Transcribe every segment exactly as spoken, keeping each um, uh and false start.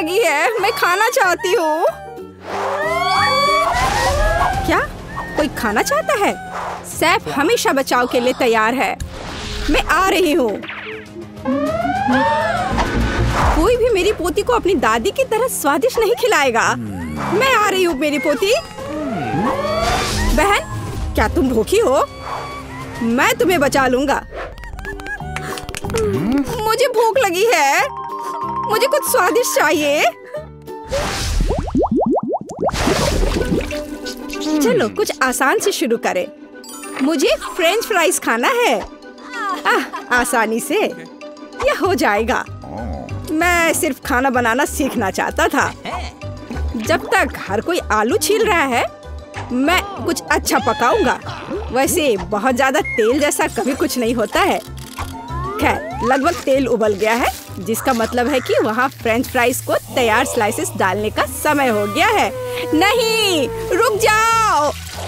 लगी है, मैं खाना चाहती हूँ। क्या कोई खाना चाहता है? सैफ हमेशा बचाव के लिए तैयार है। मैं आ रही हूँ। कोई भी मेरी पोती को अपनी दादी की तरह स्वादिष्ट नहीं खिलाएगा। मैं आ रही हूँ मेरी पोती। बहन, क्या तुम भूखी हो? मैं तुम्हें बचा लूंगा। मुझे भूख लगी है, मुझे कुछ स्वादिष्ट चाहिए। चलो कुछ आसान से शुरू करें। मुझे फ्रेंच फ्राइज खाना है। आह, आसानी से यह हो जाएगा। मैं सिर्फ खाना बनाना सीखना चाहता था। जब तक हर कोई आलू छील रहा है, मैं कुछ अच्छा पकाऊंगा। वैसे बहुत ज्यादा तेल जैसा कभी कुछ नहीं होता है। खैर, लगभग तेल उबल गया है, जिसका मतलब है कि वहाँ फ्रेंच फ्राइज को तैयार स्लाइसेस डालने का समय हो गया है। नहीं, रुक जाओ।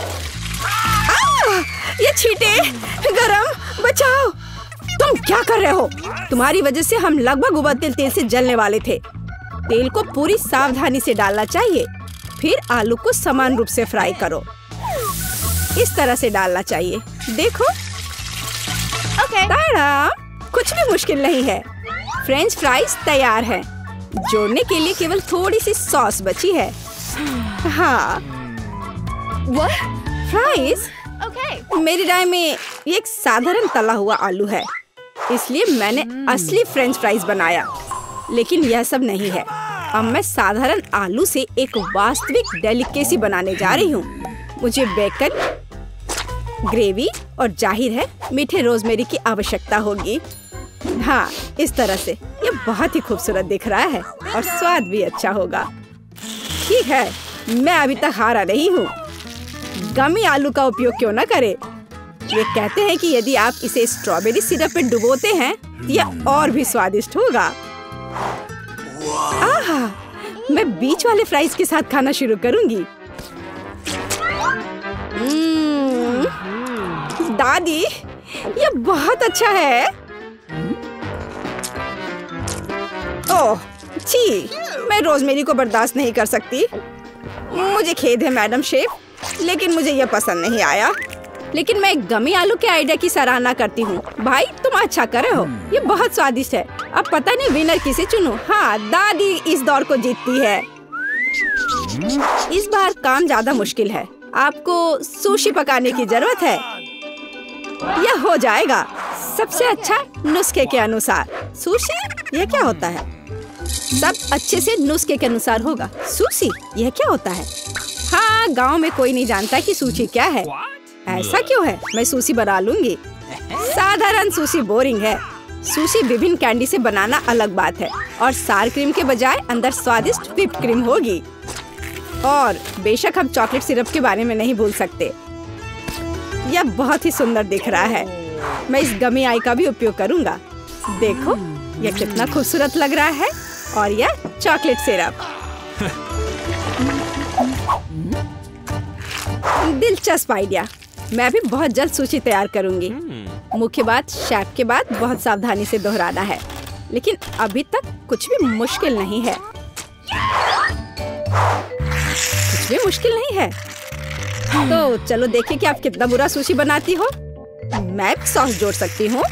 आ, ये छींटे, गरम, बचाओ। तुम क्या कर रहे हो? तुम्हारी वजह से हम लगभग उबलते तेल से जलने वाले थे। तेल को पूरी सावधानी से डालना चाहिए। फिर आलू को समान रूप से फ्राई करो। इस तरह से डालना चाहिए। देखो, okay. ताड़ा, कुछ भी मुश्किल नहीं है। फ्रेंच फ्राइज तैयार है। जोड़ने के लिए केवल थोड़ी सी सॉस बची है। हाँ, What? फ्राइज? Okay. मेरी राय में ये एक साधारण तला हुआ आलू है, इसलिए मैंने hmm. असली फ्रेंच फ्राइज बनाया। लेकिन यह सब नहीं है। अब मैं साधारण आलू से एक वास्तविक डेलिकेसी बनाने जा रही हूँ। मुझे बेकन, ग्रेवी और जाहिर है मीठे रोजमेरी की आवश्यकता होगी। हाँ, इस तरह से ये बहुत ही खूबसूरत दिख रहा है और स्वाद भी अच्छा होगा। ठीक है, मैं अभी तक हारा नहीं हूँ। गमी आलू का उपयोग क्यों न करें? ये कहते हैं कि यदि आप इसे स्ट्रॉबेरी सिरप में डुबोते हैं तो यह और भी स्वादिष्ट होगा। आहा, मैं बीच वाले फ्राइज के साथ खाना शुरू करूंगी। दादी, ये बहुत अच्छा है। ओह, छी, मैं रोजमेरी को बर्दाश्त नहीं कर सकती। मुझे खेद है मैडम शेफ, लेकिन मुझे यह पसंद नहीं आया। लेकिन मैं गमी आलू के आइडिया की सराहना करती हूँ। भाई, तुम अच्छा कर रहे हो। ये बहुत स्वादिष्ट है। अब पता नहीं विनर किसे चुनूं। हाँ, दादी इस दौर को जीतती है। इस बार काम ज्यादा मुश्किल है। आपको सुशी पकाने की जरूरत है। यह हो जाएगा सबसे अच्छा नुस्खे के अनुसार। सुशी? यह क्या होता है? सब अच्छे से नुस्खे के अनुसार होगा। सुशी? यह क्या होता है? हाँ, गांव में कोई नहीं जानता कि सुशी क्या है। ऐसा क्यों है? मैं सुशी बना लूंगी। साधारण सुशी बोरिंग है। सुशी विभिन्न कैंडी से बनाना अलग बात है, और सार क्रीम के बजाय अंदर स्वादिष्ट व्हिप क्रीम होगी। और बेशक हम चॉकलेट सिरप के बारे में नहीं भूल सकते। यह बहुत ही सुंदर दिख रहा है। मैं इस गमी आई का भी उपयोग करूंगा। देखो, यह कितना खूबसूरत लग रहा है। और यह चॉकलेट सिरप। दिलचस्प आइडिया। मैं भी बहुत जल्द सूची तैयार करूंगी। मुख्य बात शेफ के बाद बहुत सावधानी से दोहराना है। लेकिन अभी तक कुछ भी मुश्किल नहीं है। कुछ भी मुश्किल नहीं है। तो चलो देखें कि आप कितना बुरा सुशी बनाती हो। मैं भी सॉस जोड़ सकती हूँ।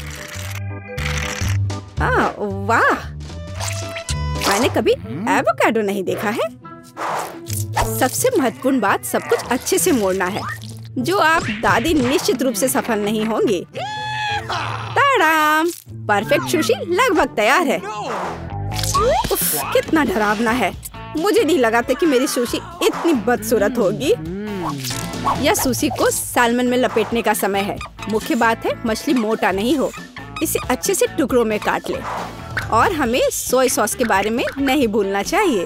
वाह, मैंने कभी एवोकाडो नहीं देखा है। सबसे महत्वपूर्ण बात, सब कुछ अच्छे से मोड़ना है, जो आप दादी निश्चित रूप से सफल नहीं होंगी। ताड़ाम, परफेक्ट सुशी लगभग तैयार है। उफ, कितना डरावना है। मुझे नहीं लगा था कि मेरी सुशी इतनी बदसूरत होगी। यह सुशी को सालमन में लपेटने का समय है। मुख्य बात है मछली मोटा नहीं हो। इसे अच्छे से टुकड़ों में काट ले। और हमें सोया सॉस के बारे में नहीं भूलना चाहिए।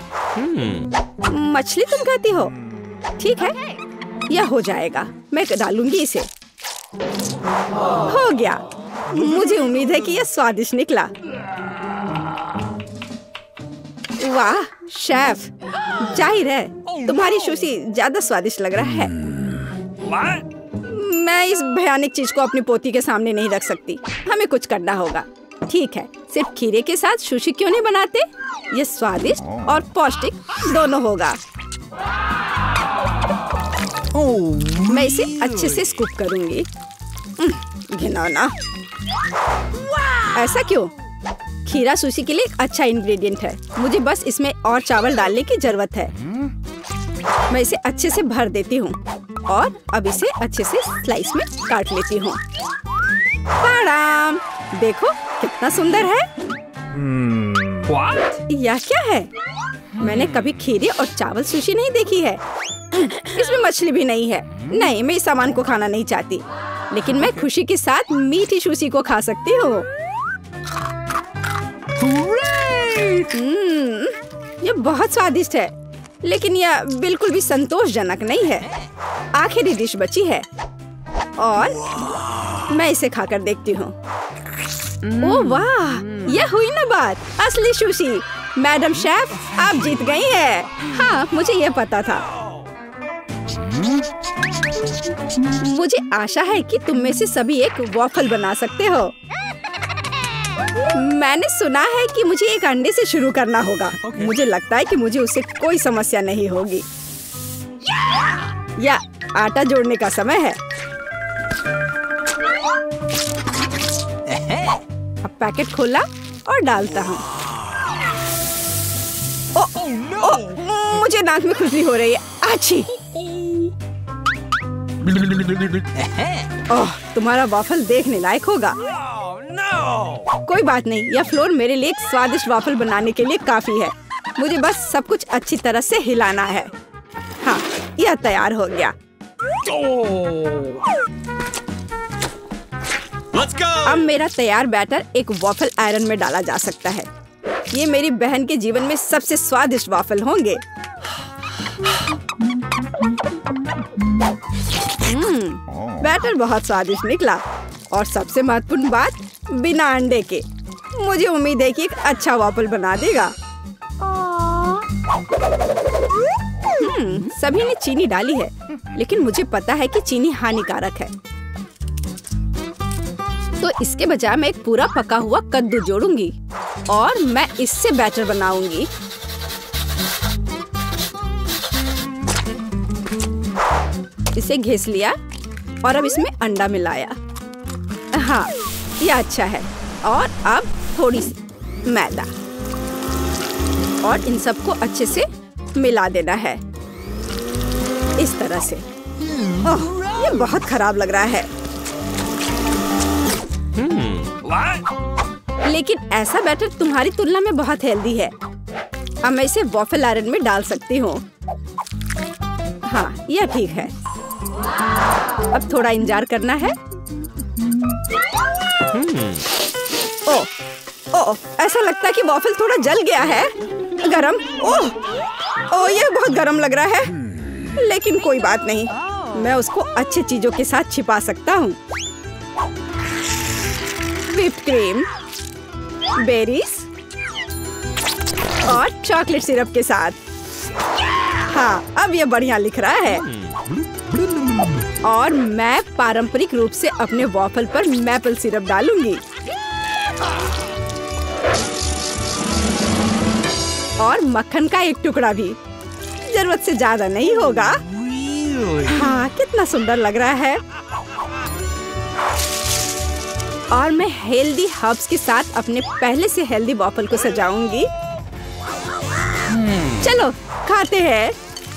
मछली तुम कहती हो? ठीक है, यह हो जाएगा। मैं डालूंगी इसे। हो गया। मुझे उम्मीद है कि यह स्वादिष्ट निकला। वाह शेफ, जाहिर है तुम्हारी सुशी ज्यादा स्वादिष्ट लग रहा है। मैं इस भयानक चीज को अपनी पोती के सामने नहीं रख सकती। हमें कुछ करना होगा। ठीक है, सिर्फ खीरे के साथ सुशी क्यों नहीं बनाते? ये स्वादिष्ट और पौष्टिक दोनों होगा। मैं इसे अच्छे से स्कूप करूंगी। घिनौना। ऐसा क्यों? खीरा सुशी के लिए एक अच्छा इंग्रेडिएंट है। मुझे बस इसमें और चावल डालने की जरूरत है। मैं इसे अच्छे से भर देती हूँ और अब इसे अच्छे से स्लाइस में काट लेती हूँ। ताड़ाम! देखो कितना सुंदर है। What? यह क्या है? मैंने कभी खीरे और चावल सुशी नहीं देखी है। इसमें मछली भी नहीं है। नहीं, मैं इस सामान को खाना नहीं चाहती, लेकिन मैं खुशी के साथ मीठी सुशी को खा सकती हूँ। हम्म, ये बहुत स्वादिष्ट है, लेकिन यह बिल्कुल भी संतोषजनक नहीं है। आखिरी डिश बची है और मैं इसे खाकर देखती हूँ। ओह वाह, यह हुई ना बात, असली सुशी। मैडम शेफ, आप जीत गई हैं। हाँ, मुझे यह पता था। मुझे आशा है कि तुम में से सभी एक वॉफल बना सकते हो। मैंने सुना है कि मुझे एक अंडे से शुरू करना होगा। okay. मुझे लगता है कि मुझे उससे कोई समस्या नहीं होगी। या आटा जोड़ने का समय है। अब पैकेट खोला और डालता हूँ। ओ, ओ, मुझे नाक में खुजली हो रही है। आछी! ओह, तुम्हारा वॉफल देखने लायक होगा। No! कोई बात नहीं, यह फ्लोर मेरे लिए एक स्वादिष्ट वॉफल बनाने के लिए काफी है। मुझे बस सब कुछ अच्छी तरह से हिलाना है। हाँ, यह तैयार हो गया। Let's go! अब मेरा तैयार बैटर एक वॉफल आयरन में डाला जा सकता है। ये मेरी बहन के जीवन में सबसे स्वादिष्ट वॉफल होंगे। हम्म, बैटर बहुत स्वादिष्ट निकला और सबसे महत्वपूर्ण बात, बिना अंडे के। मुझे उम्मीद है कि एक अच्छा वॉफल बना देगा। हम्म, सभी ने चीनी डाली है, लेकिन मुझे पता है कि चीनी हानिकारक है। तो इसके बजाय मैं एक पूरा पका हुआ कद्दू जोड़ूंगी और मैं इससे बैटर बनाऊंगी। इसे घिस लिया और अब इसमें अंडा मिलाया। हाँ, यह अच्छा है। और अब थोड़ी सी मैदा और इन सबको अच्छे से मिला देना है, इस तरह से। ओह, ये बहुत खराब लग रहा है। लेकिन ऐसा बैटर तुम्हारी तुलना में बहुत हेल्दी है। अब मैं इसे वॉफल आयरन में डाल सकती हूँ। हाँ, यह ठीक है। अब थोड़ा इंतजार करना है। ओह, ओह, ऐसा लगता है कि वॉफल थोड़ा जल गया है। गरम। ओह, ओह, यह बहुत गरम लग रहा है। लेकिन कोई बात नहीं, मैं उसको अच्छी चीजों के साथ छिपा सकता हूँ। व्हिप्ड क्रीम, बेरीज और चॉकलेट सिरप के साथ। हाँ, अब यह बढ़िया लिख रहा है। और मैं पारंपरिक रूप से अपने वॉफल पर मैपल सिरप डालूंगी और मक्खन का एक टुकड़ा भी। जरूरत से ज्यादा नहीं होगा। हाँ, कितना सुंदर लग रहा है। और मैं हेल्दी हर्ब्स के साथ अपने पहले से हेल्दी वॉफल को सजाऊंगी। चलो खाते हैं।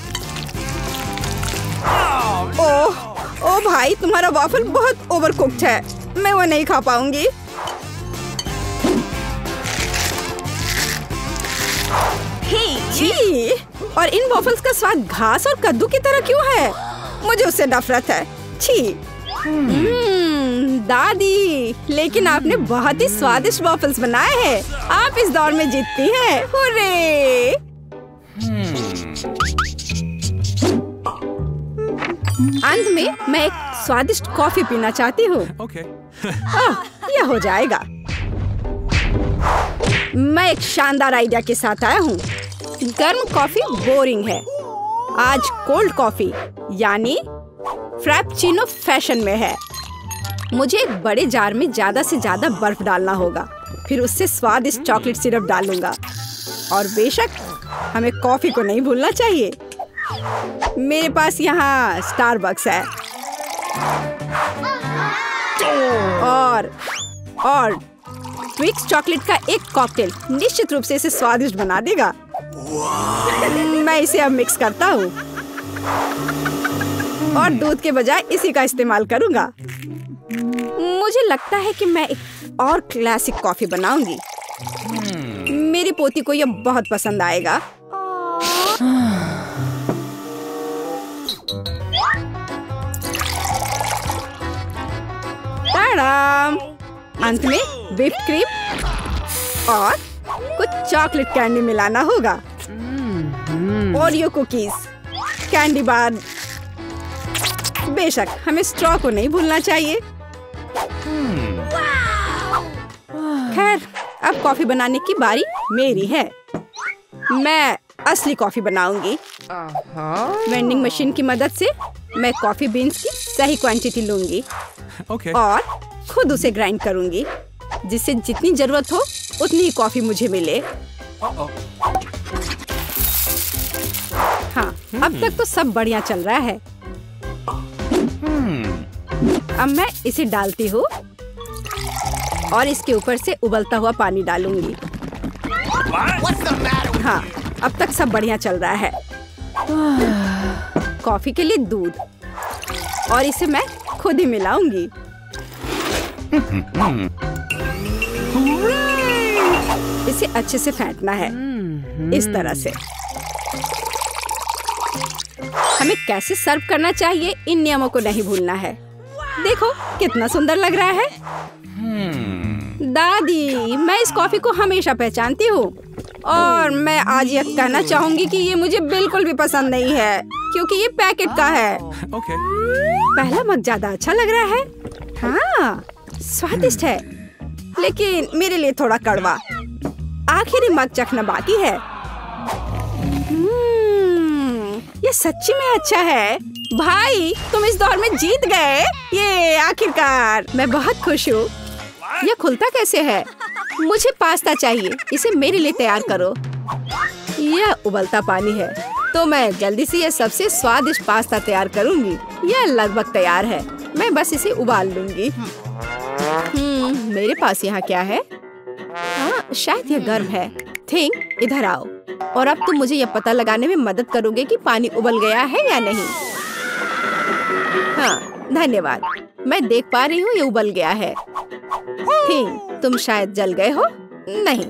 ओह, ओह भाई, तुम्हारा वॉफल बहुत ओवरकुक्ड है। मैं वो नहीं खा पाऊंगी। छी! और इन वॉफल्स का स्वाद घास और कद्दू की तरह क्यों है? मुझे उससे नफरत है। छी! हम्म, दादी, लेकिन आपने बहुत ही स्वादिष्ट वॉफल्स बनाए हैं। आप इस दौर में जीतती हैं। हुर्रे! अंत में मैं एक स्वादिष्ट कॉफी पीना चाहती हूँ। okay. यह हो जाएगा। मैं एक शानदार आइडिया के साथ आया हूँ। गर्म कॉफी बोरिंग है। आज कोल्ड कॉफी यानी फ्रैप्पुचिनो फैशन में है। मुझे एक बड़े जार में ज्यादा से ज्यादा बर्फ डालना होगा फिर उससे स्वादिष्ट चॉकलेट सिरप डालूंगा। और बेशक हमें कॉफी को नहीं भूलना चाहिए। मेरे पास यहाँ स्टारबक्स है और और ट्विक्स चॉकलेट का एक कॉकटेल निश्चित रूप से इसे स्वादिष्ट बना देगा। मैं इसे अब मिक्स करता हूँ और दूध के बजाय इसी का इस्तेमाल करूँगा। मुझे लगता है कि मैं एक और क्लासिक कॉफी बनाऊंगी। मेरी पोती को यह बहुत पसंद आएगा। टाडाम! अंत में व्हिप्ड क्रीम और कुछ चॉकलेट कैंडी मिलाना होगा। Oreo cookies, candy bar. बेशक हमें स्ट्रॉ को नहीं भूलना चाहिए। खैर, अब कॉफी बनाने की बारी मेरी है। मैं असली कॉफी बनाऊंगी। वेंडिंग मशीन की मदद से मैं कॉफी बीन्स की सही क्वांटिटी लूंगी okay. और खुद उसे ग्राइंड करूंगी, जिससे जितनी जरूरत हो उतनी ही कॉफी मुझे मिले। uh-oh. हाँ, अब तक तो सब बढ़िया चल रहा है। hmm. अब मैं इसे डालती हूँ और इसके ऊपर से उबलता हुआ पानी डालूंगी। हाँ, अब तक सब बढ़िया चल रहा है। कॉफी के लिए दूध और इसे मैं खुद ही मिलाऊंगी। इसे अच्छे से फेंटना है, इस तरह से। हमें कैसे सर्व करना चाहिए, इन नियमों को नहीं भूलना है। देखो कितना सुंदर लग रहा है। दादी, मैं इस कॉफी को हमेशा पहचानती हूँ और मैं आज यह कहना चाहूंगी कि ये मुझे बिल्कुल भी पसंद नहीं है, क्योंकि ये पैकेट का है। okay. पहला मग ज्यादा अच्छा लग रहा है। हाँ, स्वादिष्ट है, लेकिन मेरे लिए थोड़ा कड़वा। आखिरी मग चखना बाकी है। ये सच्ची में अच्छा है। भाई, तुम इस दौर में जीत गए। ये आखिरकार, मैं बहुत खुश हूँ। यह खुलता कैसे है? मुझे पास्ता चाहिए, इसे मेरे लिए तैयार करो। यह उबलता पानी है, तो मैं जल्दी से यह सबसे स्वादिष्ट पास्ता तैयार करूंगी। यह लगभग तैयार है, मैं बस इसे उबाल लूंगी। हम्म, मेरे पास यहाँ क्या है? हाँ, शायद यह गर्म है। थिंक, इधर आओ और अब तुम मुझे यह पता लगाने में मदद करोगे कि पानी उबल गया है या नहीं। हाँ, धन्यवाद। मैं देख पा रही हूँ ये उबल गया है। थिंक, तुम शायद जल गए हो। नहीं,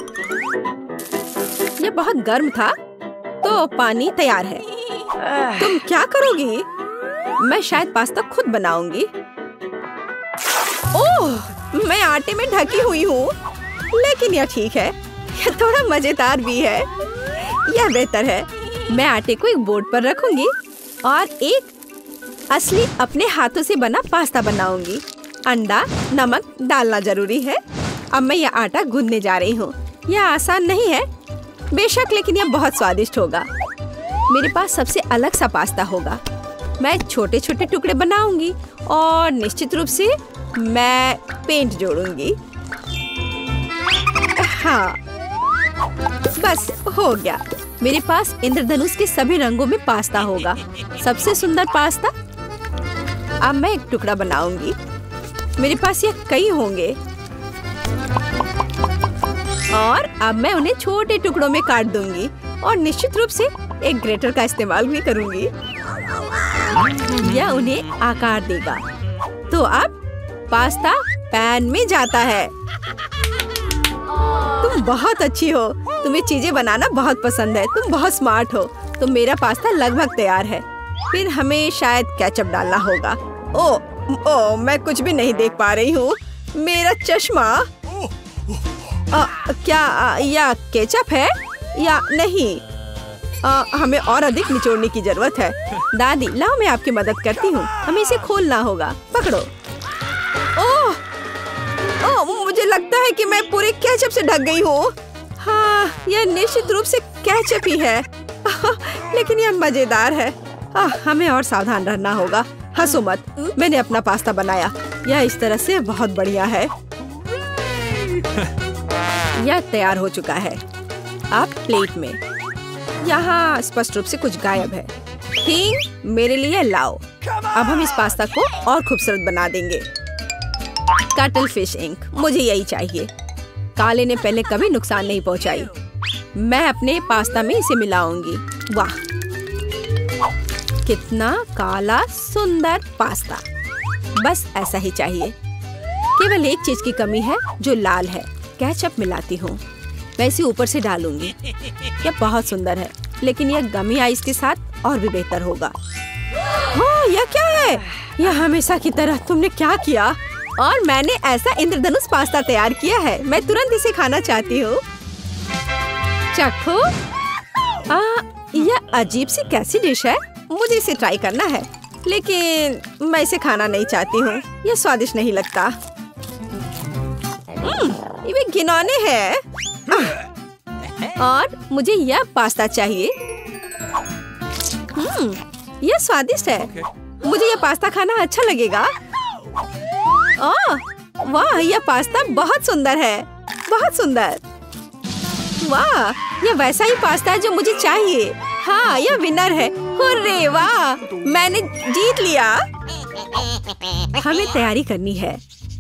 यह बहुत गर्म था, तो पानी तैयार है। तुम क्या करोगी? मैं शायद पास्ता खुद बनाऊंगी। ओह, मैं आटे में ढकी हुई हूँ, लेकिन यह ठीक है। यह थोड़ा मजेदार भी है। यह बेहतर है। मैं आटे को एक बोर्ड पर रखूंगी और एक असली अपने हाथों से बना पास्ता बनाऊंगी। अंडा, नमक डालना जरूरी है। अब मैं यह आटा गूंदने जा रही हूँ। यह आसान नहीं है बेशक, लेकिन यह बहुत स्वादिष्ट होगा। मेरे पास सबसे अलग सा पास्ता होगा। मैं छोटे छोटे टुकड़े बनाऊंगी और निश्चित रूप से मैं पेंट जोड़ूंगी। हाँ, बस हो गया। मेरे पास इंद्रधनुष के सभी रंगों में पास्ता होगा। सबसे सुंदर पास्ता। अब मैं एक टुकड़ा बनाऊंगी। मेरे पास यह कई होंगे और अब मैं उन्हें छोटे टुकड़ों में काट दूंगी और निश्चित रूप से एक ग्रेटर का इस्तेमाल भी करूंगी। यह उन्हें आकार देगा। तो अब पास्ता पैन में जाता है। तुम बहुत अच्छी हो। तुम्हें चीजें बनाना बहुत पसंद है। तुम बहुत स्मार्ट हो। तो मेरा पास्ता लगभग तैयार है। फिर हमें शायद केचप डालना होगा। ओ, ओ, मैं कुछ भी नहीं देख पा रही हूँ। मेरा चश्मा। आ, क्या आ, यह केचप है या नहीं? आ, हमें और अधिक निचोड़ने की जरूरत है। दादी, लाओ मैं आपकी मदद करती हूँ। हमें इसे खोलना होगा। पकड़ो। ओह, ओह, मुझे लगता है कि मैं पूरे केचप से ढक गई हूँ। हाँ, यह निश्चित रूप से केचप ही है। लेकिन यह मजेदार है। आ, हमें और सावधान रहना होगा। हंसो मत, मैंने अपना पास्ता बनाया। यह इस तरह से बहुत बढ़िया है। यह तैयार हो चुका है। अब प्लेट में। यहाँ स्पष्ट रूप से कुछ गायब है। थिंग, मेरे लिए लाओ। अब हम इस पास्ता को और खूबसूरत बना देंगे। कटल फिश इंक, मुझे यही चाहिए। काले ने पहले कभी नुकसान नहीं पहुंचाई। मैं अपने पास्ता में इसे मिलाऊंगी। वाह, कितना काला सुंदर पास्ता। बस ऐसा ही चाहिए। केवल एक चीज की कमी है जो लाल है। केचप मिलाती हूँ। मैं इसे ऊपर से डालूंगी। यह बहुत सुंदर है, लेकिन यह गमी आइस के साथ और भी बेहतर होगा। हाँ, यह क्या है? यह हमेशा की तरह तुमने क्या किया? और मैंने ऐसा इंद्रधनुष पास्ता तैयार किया है। मैं तुरंत इसे खाना चाहती हूँ। चखो। आ, यह अजीब सी कैसी डिश है? मुझे इसे ट्राई करना है, लेकिन मैं इसे खाना नहीं चाहती हूँ। यह स्वादिष्ट नहीं लगता। ये घिनौने है। और मुझे यह पास्ता चाहिए। हम्म, यह स्वादिष्ट है। मुझे यह पास्ता खाना अच्छा लगेगा। ओह, वाह, यह पास्ता बहुत सुंदर है। बहुत सुंदर। वाह, यह वैसा ही पास्ता है जो मुझे चाहिए। हाँ, यह विनर है। हुर्रे, वाह, मैंने जीत लिया। हमें तैयारी करनी है।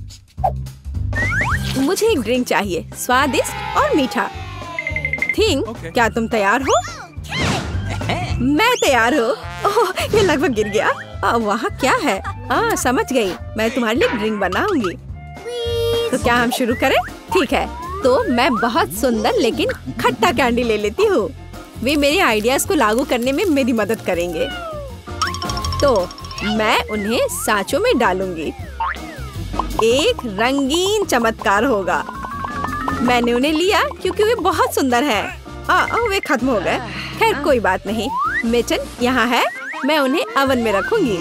मुझे एक ड्रिंक चाहिए, स्वादिष्ट और मीठा। Thing, okay. क्या तुम तैयार हो? मैं तैयार हूँ। ओह, ये लगभग गिर गया। आ, वहाँ क्या है? आ, समझ गई। मैं तुम्हारे लिए ड्रिंक बनाऊंगी। तो क्या हम शुरू करें? ठीक है। तो मैं बहुत सुंदर लेकिन खट्टा कैंडी ले लेती हूँ। वे मेरे आइडियाज को लागू करने में मेरी मदद करेंगे। तो मैं उन्हें सांचों में डालूंगी। एक रंगीन चमत्कार होगा। मैंने उन्हें लिया क्योंकि वे बहुत सुंदर हैं। आ, वे खत्म हो गए। खैर, कोई बात नहीं। मिचन यहाँ है। मैं उन्हें ओवन में रखूंगी।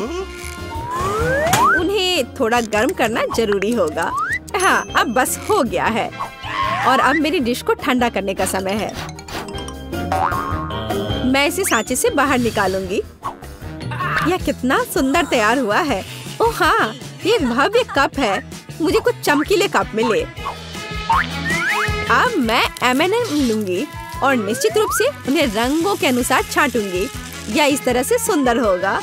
उन्हें थोड़ा गर्म करना जरूरी होगा। हाँ, अब बस हो गया है। और अब मेरी डिश को ठंडा करने का समय है। मैं इसे सांचे से बाहर निकालूंगी। यह कितना सुंदर तैयार हुआ है। ओह हाँ, ये एक भव्य कप है। मुझे कुछ चमकीले कप मिले। अब मैं एम एंड एम लूंगी और निश्चित रूप से उन्हें रंगों के अनुसार छांटूंगी। यह इस तरह से सुंदर होगा।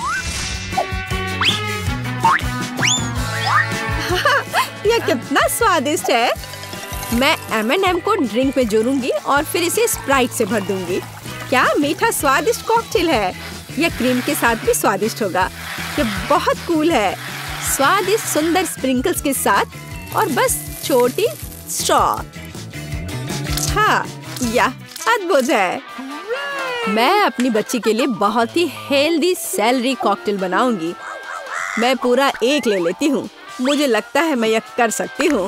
यह कितना स्वादिष्ट है। मैं एम एंड एम को ड्रिंक में जोड़ूंगी और फिर इसे स्प्राइट से भर दूंगी। क्या मीठा स्वादिष्ट कॉकटेल है। यह क्रीम के साथ भी स्वादिष्ट होगा। यह बहुत कूल है। स्वादिष्ट सुंदर स्प्रिंकल्स के साथ और बस छोटी स्ट्रॉ। हाँ, यह अद्भुत है। मैं अपनी बच्ची के लिए बहुत ही हेल्दी सेलरी कॉकटेल बनाऊंगी। मैं पूरा एक ले लेती हूँ। मुझे लगता है मैं यह कर सकती हूँ।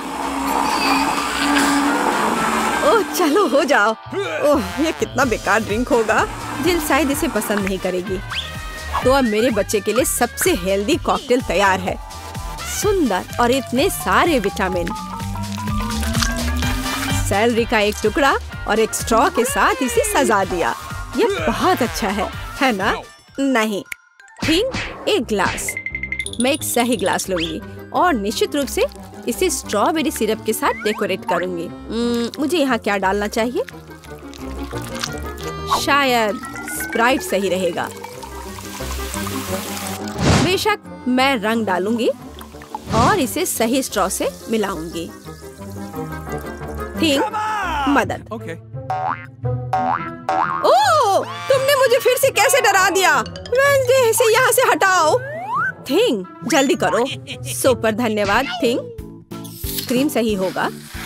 ओह, चलो हो जाओ। ओह, यह कितना बेकार ड्रिंक होगा। जिल शायद इसे पसंद नहीं करेगी। तो अब मेरे बच्चे के लिए सबसे हेल्दी कॉकटेल तैयार है। सुंदर और इतने सारे विटामिन। सेलरी का एक टुकड़ा और एक स्ट्रॉ के साथ इसे सजा दिया। यह बहुत अच्छा है, है ना? नहीं। थिंग, एक ग्लास। मैं एक सही ग्लास लूंगी और निश्चित रूप से इसे स्ट्रॉबेरी सिरप के साथ डेकोरेट करूंगी। मुझे यहाँ क्या डालना चाहिए? शायद स्प्राइट सही रहेगा। बेशक मैं रंग डालूंगी और इसे सही स्ट्रॉ से मिलाऊंगी। थिंग, मदद। okay. ओह, तुमने मुझे फिर से कैसे डरा दिया? वेंसडे, इसे यहाँ से हटाओ। थिंग, जल्दी करो। सुपर धन्यवाद थिंग। क्रीम सही होगा।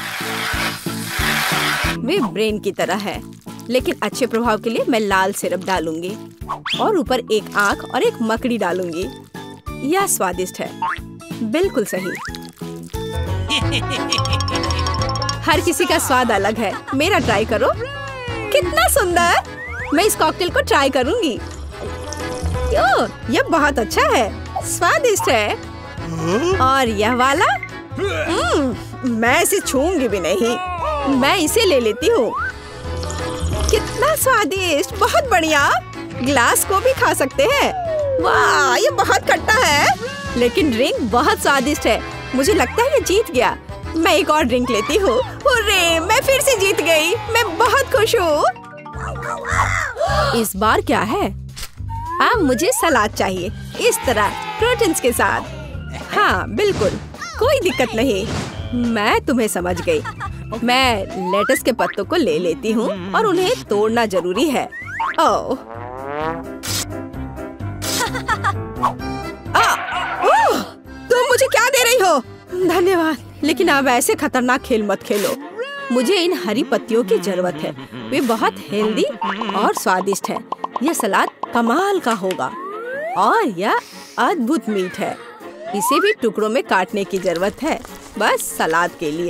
वे ब्रेन की तरह है, लेकिन अच्छे प्रभाव के लिए मैं लाल सिरप डालूंगी और ऊपर एक आंख और एक मकड़ी डालूंगी। यह स्वादिष्ट है। बिल्कुल सही। हर किसी का स्वाद अलग है। मेरा ट्राई करो। कितना सुंदर। मैं इस कॉकटेल को ट्राई करूंगी। यो, यह बहुत अच्छा है। स्वादिष्ट है। और यह वाला? मैं इसे छूंगी भी नहीं। मैं इसे ले लेती हूँ। कितना स्वादिष्ट। बहुत बढ़िया। ग्लास को भी खा सकते हैं। वाह, ये बहुत खट्टा है, लेकिन ड्रिंक बहुत स्वादिष्ट है। मुझे लगता है ये जीत गया। मैं एक और ड्रिंक लेती हूँ। हुर्रे, मैं फिर से जीत गई। मैं बहुत खुश हूँ। इस बार क्या है? अब मुझे सलाद चाहिए, इस तरह प्रोटीन्स के साथ। हाँ बिल्कुल, कोई दिक्कत नहीं। मैं तुम्हें समझ गई। मैं लेटस के पत्तों को ले लेती हूँ और उन्हें तोड़ना जरूरी है। ओह, ओह, तुम मुझे क्या दे रही हो? धन्यवाद, लेकिन अब ऐसे खतरनाक खेल मत खेलो। मुझे इन हरी पत्तियों की जरूरत है। वे बहुत हेल्दी और स्वादिष्ट है। यह सलाद कमाल का होगा और यह अद्भुत मीठ है। इसे भी टुकड़ों में काटने की जरूरत है, बस सलाद के लिए।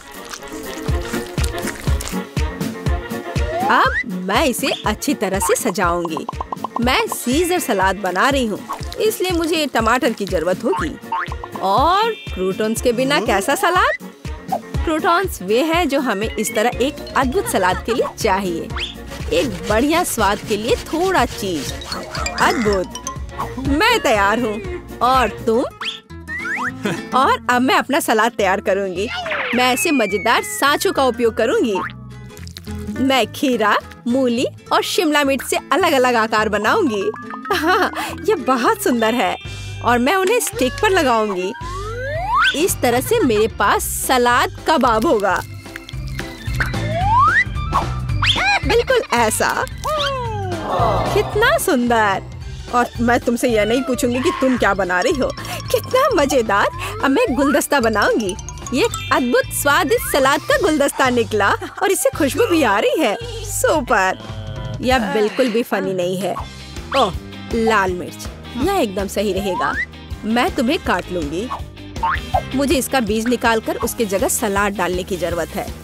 अब मैं इसे अच्छी तरह से सजाऊंगी। मैं सीजर सलाद बना रही हूँ, इसलिए मुझे टमाटर की जरूरत होगी। और क्रूटॉन्स के बिना कैसा सलाद? क्रूटॉन्स वे हैं जो हमें इस तरह एक अद्भुत सलाद के लिए चाहिए। एक बढ़िया स्वाद के लिए थोड़ा चीज। अद्भुत। मैं तैयार हूँ। और तुम? और अब मैं अपना सलाद तैयार करूँगी। मैं ऐसे मजेदार सांचों का उपयोग करूँगी। मैं खीरा, मूली और शिमला मिर्च से अलग अलग आकार बनाऊंगी। हाँ, ये बहुत सुंदर है और मैं उन्हें स्टिक पर लगाऊंगी। इस तरह से मेरे पास सलाद कबाब होगा। बिल्कुल ऐसा। कितना सुंदर। और मैं तुमसे यह नहीं पूछूंगी कि तुम क्या बना रही हो। कितना मजेदार। अब मैं गुलदस्ता बनाऊंगी। ये अद्भुत स्वादिष्ट सलाद का गुलदस्ता निकला और इससे खुशबू भी आ रही है। सुपर। यह बिल्कुल भी फनी नहीं है। ओह, लाल मिर्च, यह एकदम सही रहेगा। मैं तुम्हें काट लूंगी। मुझे इसका बीज निकालकर उसके जगह सलाद डालने की जरूरत है।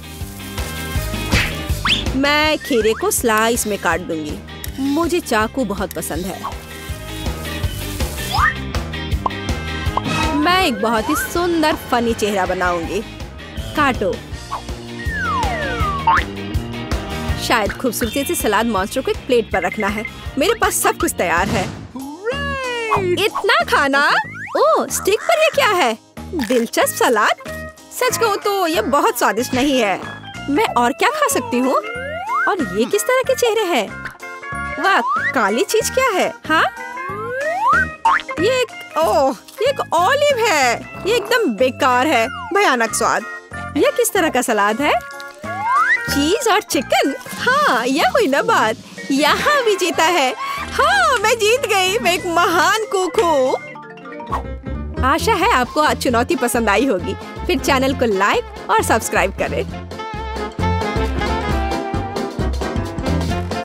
मैं खीरे को स्लाइस में काट दूंगी। मुझे चाकू बहुत पसंद है। मैं एक बहुत ही सुंदर फनी चेहरा बनाऊंगी। काटो। शायद खूबसूरती से सलाद मॉन्स्टर को एक प्लेट पर रखना है। मेरे पास सब कुछ तैयार है। इतना खाना? ओह, स्टिक पर ये क्या है? दिलचस्प सलाद। सच कहूँ तो ये बहुत स्वादिष्ट नहीं है। मैं और क्या खा सकती हूँ? और ये किस तरह के चेहरे हैं? वाह, काली चीज क्या है? हाँ, ये एक ओह, ये एक ऑलिव है। ये एकदम बेकार है। भयानक स्वाद। ये किस तरह का सलाद है? चीज और चिकन। हाँ, यह हुई ना बात। यहाँ भी जीता है। हाँ, मैं जीत गई। मैं एक महान कुक हूँ। आशा है आपको चुनौती पसंद आई होगी। फिर चैनल को लाइक और सब्सक्राइब करें।